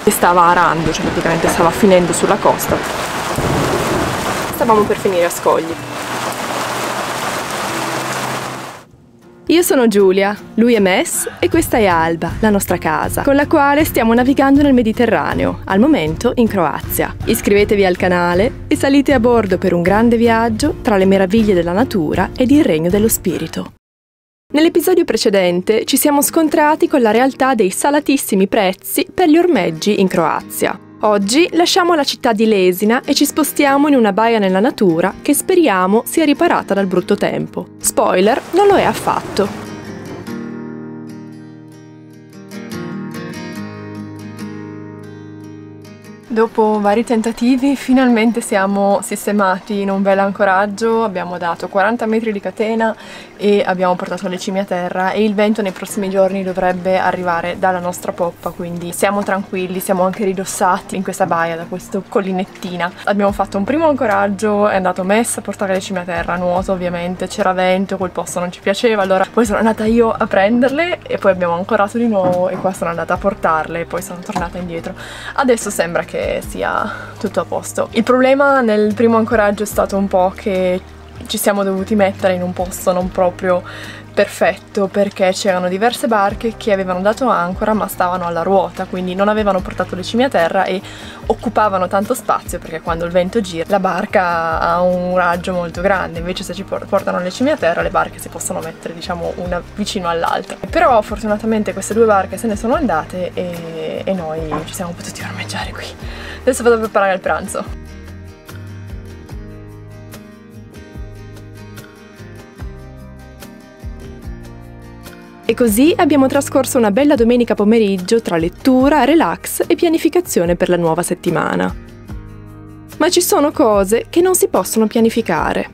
che stava arando, cioè praticamente stava finendo sulla costa. Stavamo per finire a Scogli. Io sono Giulia, lui è Mess e questa è Alba, la nostra casa, con la quale stiamo navigando nel Mediterraneo, al momento in Croazia. Iscrivetevi al canale e salite a bordo per un grande viaggio tra le meraviglie della natura ed il regno dello spirito. Nell'episodio precedente ci siamo scontrati con la realtà dei salatissimi prezzi per gli ormeggi in Croazia. Oggi lasciamo la città di Lesina e ci spostiamo in una baia nella natura che speriamo sia riparata dal brutto tempo. Spoiler, non lo è affatto. Dopo vari tentativi finalmente siamo sistemati in un bel ancoraggio, abbiamo dato 40 metri di catena e abbiamo portato le cime a terra e il vento nei prossimi giorni dovrebbe arrivare dalla nostra poppa, quindi siamo tranquilli, siamo anche ridossati in questa baia da questa collinettina. Abbiamo fatto un primo ancoraggio, è andato Mess a portare le cime a terra, a nuoto ovviamente, c'era vento, quel posto non ci piaceva, allora poi sono andata io a prenderle e poi abbiamo ancorato di nuovo e qua sono andata a portarle e poi sono tornata indietro. Adesso sembra che sia tutto a posto. Il problema nel primo ancoraggio è stato un po' che ci siamo dovuti mettere in un posto non proprio perfetto perché c'erano diverse barche che avevano dato ancora ma stavano alla ruota, quindi non avevano portato le cime a terra e occupavano tanto spazio perché quando il vento gira la barca ha un raggio molto grande, invece se ci portano le cime a terra le barche si possono mettere diciamo una vicino all'altra. Però fortunatamente queste due barche se ne sono andate e noi ci siamo potuti ormeggiare qui. Adesso vado a preparare il pranzo. E così abbiamo trascorso una bella domenica pomeriggio tra lettura, relax e pianificazione per la nuova settimana. Ma ci sono cose che non si possono pianificare.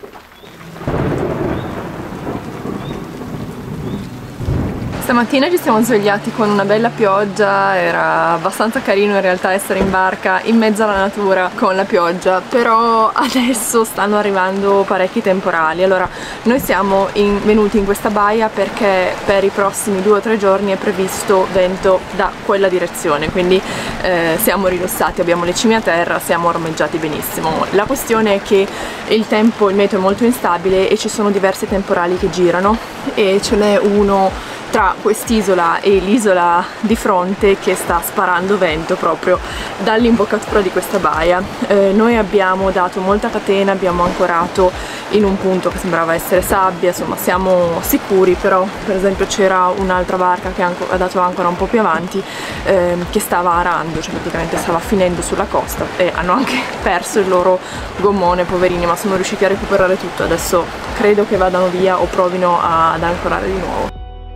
Stamattina ci siamo svegliati con una bella pioggia, era abbastanza carino in realtà essere in barca in mezzo alla natura con la pioggia, però adesso stanno arrivando parecchi temporali. Allora noi siamo venuti in questa baia perché per i prossimi 2 o 3 giorni è previsto vento da quella direzione, quindi siamo ridossati, abbiamo le cime a terra, siamo ormeggiati benissimo. La questione è che il meteo è molto instabile e ci sono diversi temporali che girano e ce n'è uno tra quest'isola e l'isola di fronte che sta sparando vento proprio dall'imboccatura di questa baia. Noi abbiamo dato molta catena, abbiamo ancorato in un punto che sembrava essere sabbia, insomma siamo sicuri, però per esempio c'era un'altra barca che ha dato ancora un po' più avanti che stava arando, cioè praticamente stava finendo sulla costa e hanno anche perso il loro gommone, poverini, ma sono riusciti a recuperare tutto. Adesso credo che vadano via o provino ad ancorare di nuovo.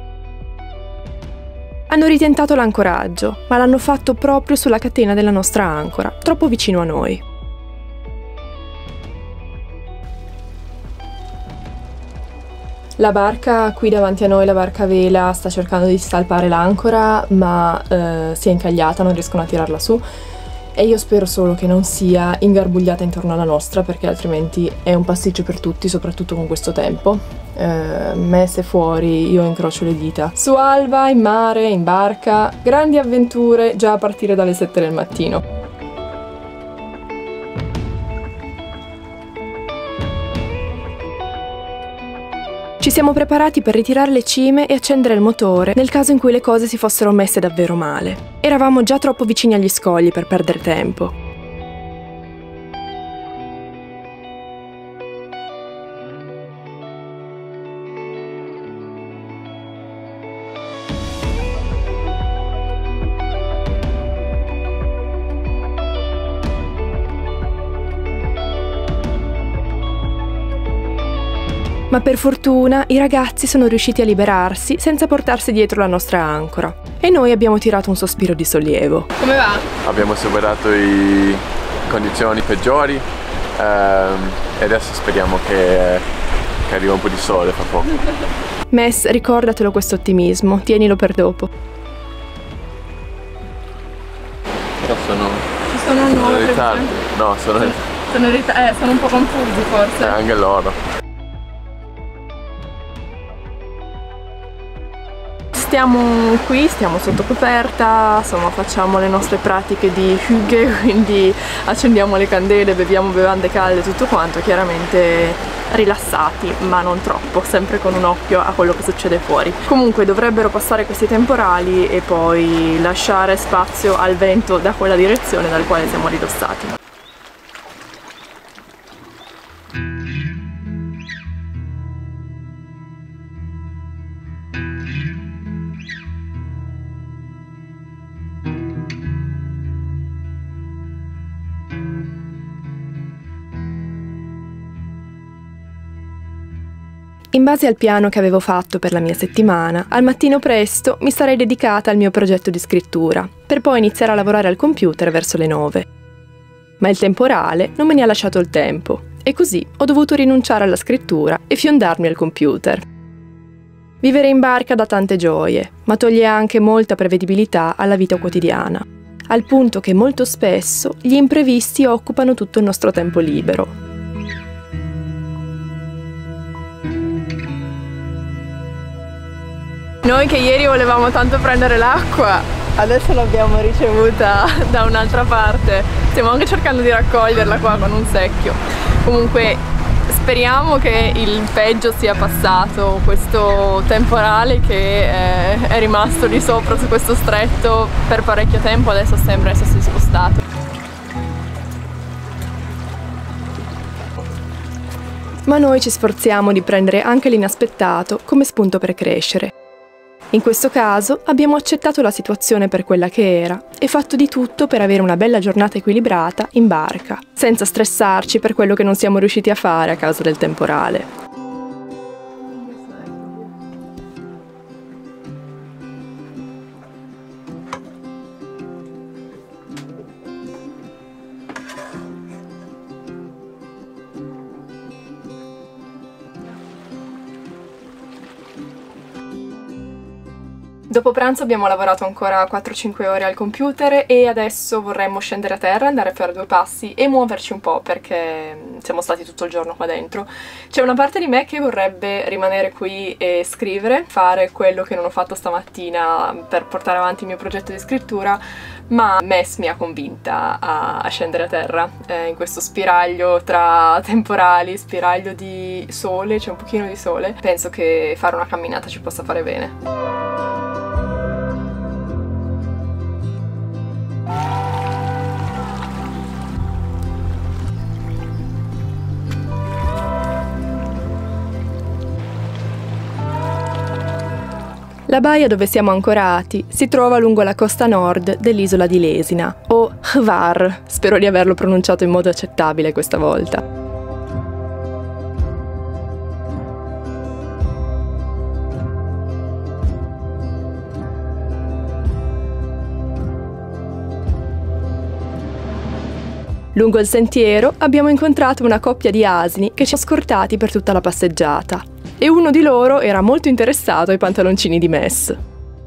Hanno ritentato l'ancoraggio, ma l'hanno fatto proprio sulla catena della nostra ancora, troppo vicino a noi. La barca qui davanti a noi, la barca a vela, sta cercando di salpare l'ancora, ma si è incagliata, non riescono a tirarla su. E io spero solo che non sia ingarbugliata intorno alla nostra, perché altrimenti è un pasticcio per tutti, soprattutto con questo tempo. Mess è fuori, io incrocio le dita. Su Alba, in mare, in barca, grandi avventure già a partire dalle 7 del mattino. Ci siamo preparati per ritirare le cime e accendere il motore nel caso in cui le cose si fossero messe davvero male. Eravamo già troppo vicini agli scogli per perdere tempo. Ma per fortuna i ragazzi sono riusciti a liberarsi senza portarsi dietro la nostra ancora e noi abbiamo tirato un sospiro di sollievo. Come va? Abbiamo superato le condizioni peggiori e adesso speriamo che arriva un po' di sole fra poco. Mess, ricordatelo questo ottimismo, tienilo per dopo. Però sono in ritardo. No, sono un po' confusi forse. Anche loro. Stiamo qui, stiamo sotto coperta, insomma facciamo le nostre pratiche di hygge, quindi accendiamo le candele, beviamo bevande calde, tutto quanto, chiaramente rilassati, ma non troppo, sempre con un occhio a quello che succede fuori. Comunque dovrebbero passare questi temporali e poi lasciare spazio al vento da quella direzione dal quale siamo ridossati. In base al piano che avevo fatto per la mia settimana, al mattino presto mi sarei dedicata al mio progetto di scrittura, per poi iniziare a lavorare al computer verso le 9. Ma il temporale non me ne ha lasciato il tempo, e così ho dovuto rinunciare alla scrittura e fiondarmi al computer. Vivere in barca dà tante gioie, ma toglie anche molta prevedibilità alla vita quotidiana, al punto che molto spesso gli imprevisti occupano tutto il nostro tempo libero. Noi che ieri volevamo tanto prendere l'acqua, adesso l'abbiamo ricevuta da un'altra parte. Stiamo anche cercando di raccoglierla qua con un secchio. Comunque speriamo che il peggio sia passato, questo temporale che è rimasto lì sopra su questo stretto per parecchio tempo, adesso sembra essersi spostato. Ma noi ci sforziamo di prendere anche l'inaspettato come spunto per crescere. In questo caso abbiamo accettato la situazione per quella che era e fatto di tutto per avere una bella giornata equilibrata in barca, senza stressarci per quello che non siamo riusciti a fare a causa del temporale. Dopo pranzo abbiamo lavorato ancora 4-5 ore al computer e adesso vorremmo scendere a terra, andare a fare 2 passi e muoverci un po' perché siamo stati tutto il giorno qua dentro. C'è una parte di me che vorrebbe rimanere qui e scrivere, fare quello che non ho fatto stamattina per portare avanti il mio progetto di scrittura, ma Mess mi ha convinta a scendere a terra in questo spiraglio tra temporali, spiraglio di sole, c'è un pochino di sole. Penso che fare una camminata ci possa fare bene. La baia dove siamo ancorati si trova lungo la costa nord dell'isola di Lesina, o Hvar, spero di averlo pronunciato in modo accettabile questa volta. Lungo il sentiero abbiamo incontrato una coppia di asini che ci ha scortati per tutta la passeggiata. E uno di loro era molto interessato ai pantaloncini di Mess.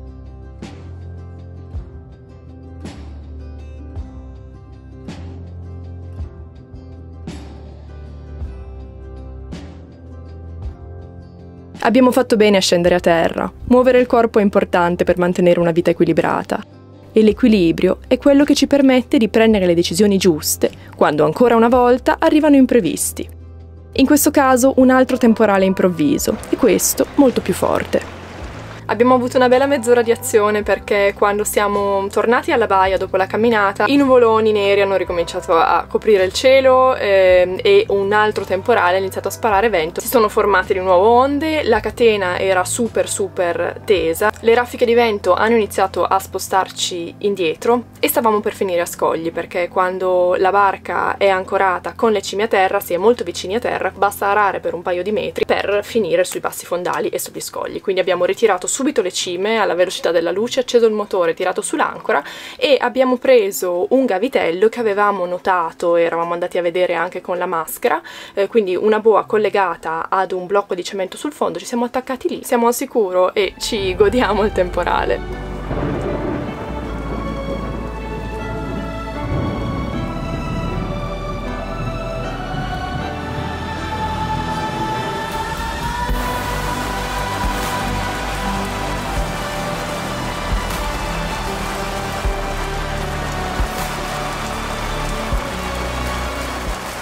Abbiamo fatto bene a scendere a terra. Muovere il corpo è importante per mantenere una vita equilibrata. E l'equilibrio è quello che ci permette di prendere le decisioni giuste quando ancora una volta arrivano imprevisti. In questo caso un altro temporale improvviso, e questo molto più forte. Abbiamo avuto una bella mezz'ora di azione perché quando siamo tornati alla baia dopo la camminata i nuvoloni neri hanno ricominciato a coprire il cielo e un altro temporale ha iniziato a sparare vento. Si sono formate di nuovo onde, la catena era super tesa, le raffiche di vento hanno iniziato a spostarci indietro e stavamo per finire a scogli perché quando la barca è ancorata con le cime a terra, si è molto vicini a terra, basta arare per un paio di metri per finire sui passi fondali e sugli scogli. Quindi abbiamo ritirato subito le cime alla velocità della luce, acceso il motore, tirato sull'ancora e abbiamo preso un gavitello che avevamo notato, eravamo andati a vedere anche con la maschera, quindi una boa collegata ad un blocco di cemento sul fondo, ci siamo attaccati lì, siamo al sicuro e ci godiamo il temporale.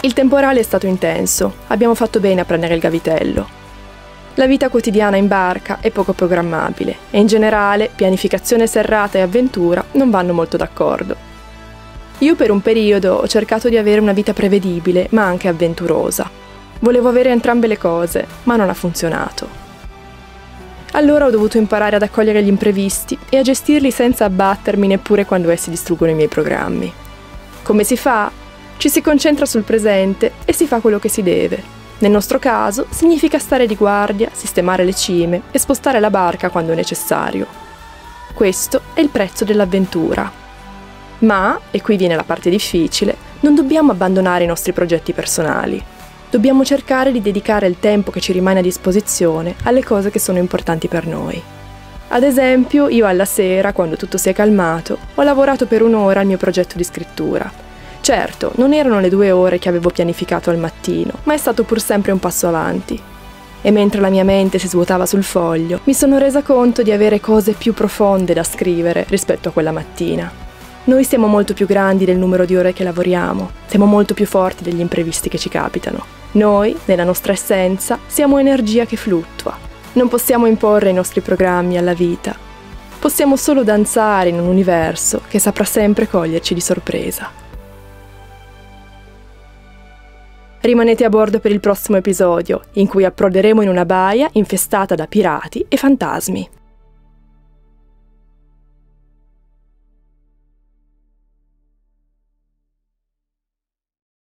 Il temporale è stato intenso, abbiamo fatto bene a prendere il gavitello. La vita quotidiana in barca è poco programmabile e in generale pianificazione serrata e avventura non vanno molto d'accordo. Io per un periodo ho cercato di avere una vita prevedibile ma anche avventurosa. Volevo avere entrambe le cose, ma non ha funzionato. Allora ho dovuto imparare ad accogliere gli imprevisti e a gestirli senza abbattermi neppure quando essi distruggono i miei programmi. Come si fa? Ci si concentra sul presente e si fa quello che si deve. Nel nostro caso significa stare di guardia, sistemare le cime e spostare la barca quando è necessario. Questo è il prezzo dell'avventura. Ma, e qui viene la parte difficile, non dobbiamo abbandonare i nostri progetti personali. Dobbiamo cercare di dedicare il tempo che ci rimane a disposizione alle cose che sono importanti per noi. Ad esempio, io alla sera, quando tutto si è calmato, ho lavorato per un'ora al mio progetto di scrittura. Certo, non erano le 2 ore che avevo pianificato al mattino, ma è stato pur sempre un passo avanti. E mentre la mia mente si svuotava sul foglio, mi sono resa conto di avere cose più profonde da scrivere rispetto a quella mattina. Noi siamo molto più grandi del numero di ore che lavoriamo, siamo molto più forti degli imprevisti che ci capitano. Noi, nella nostra essenza, siamo energia che fluttua. Non possiamo imporre i nostri programmi alla vita. Possiamo solo danzare in un universo che saprà sempre coglierci di sorpresa. Rimanete a bordo per il prossimo episodio, in cui approderemo in una baia infestata da pirati e fantasmi.